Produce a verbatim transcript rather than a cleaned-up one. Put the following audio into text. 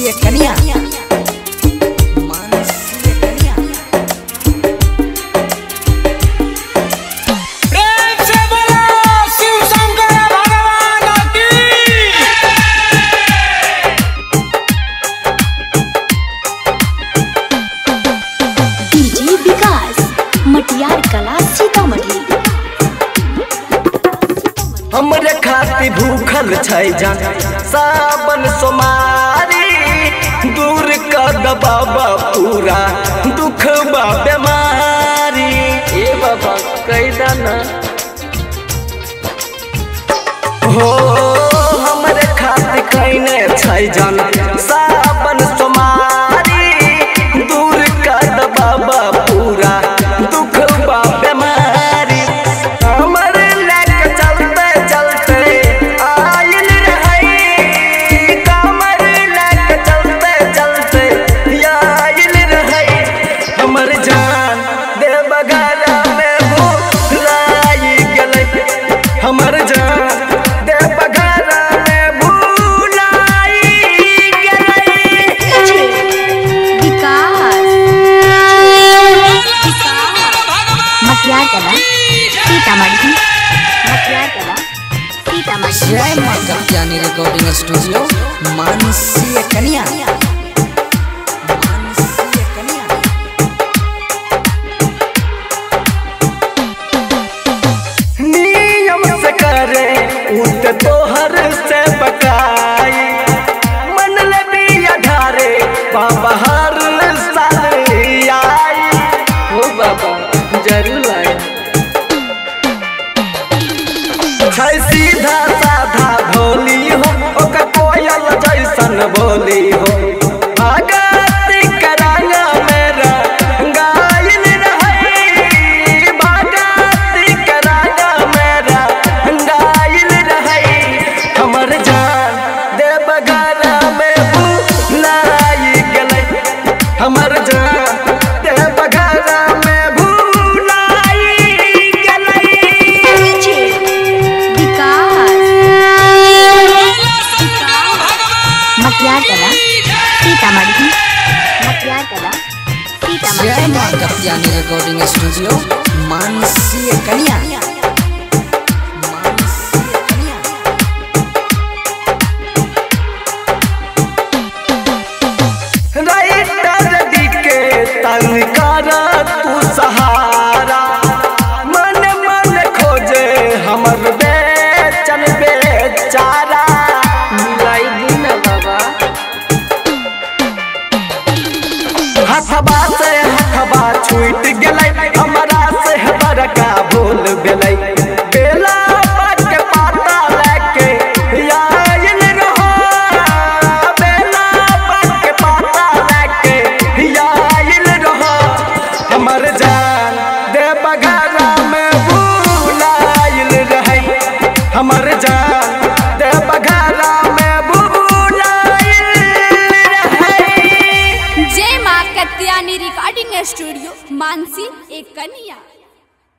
मानसी कन्या मानसी कन्या प्रेम से बोलो शिव शंकर भगवान की। डीजे विकास मटियार कला सीतामढ़ी। हमरे खाती भूखल छै जान सावन सोमारी दूर कर बाबा पूरा दुख बा बीमारी ए बाबा कैदा ना हो हमरे खाती कैने छै जान सावन सोमारी दूर कर बाबा पूरा दुख बा बीमारी हमरे लेके चलते चलते आयल रहे कमर लेके चलते चलते आयल रहे हमर जान देवघरा में भुलाई गेलै हमर जान देवघरा में भुलाई गेलै। विकास मटियार कला सीतामढ़ी मटियार कला सीतामढ़ी। जय मां कत्यानी रिकॉर्डिंग स्टूडियो मानसी कन्या मानसी कन्या नियम से करे उत तोहर से बकाई मन लबी अधारे बाबा हर साल आई हो बाबा जरूर लाए छै सीधा साधा भोली हो ओकर कोयल जैसन बोली हो भगत कराना मेरा गायल रहे भगत कराना मेरा गायल रहे हमर जान देवघरा में भुलाई गेलै हमर जान देवघरा में भुलाई गेलै। मटियार कला सीतामढ़ी मटियार कला जय सीतामढ़ी। मां कत्यानी रिकॉर्डिंग स्टूडियो मानसी कन्या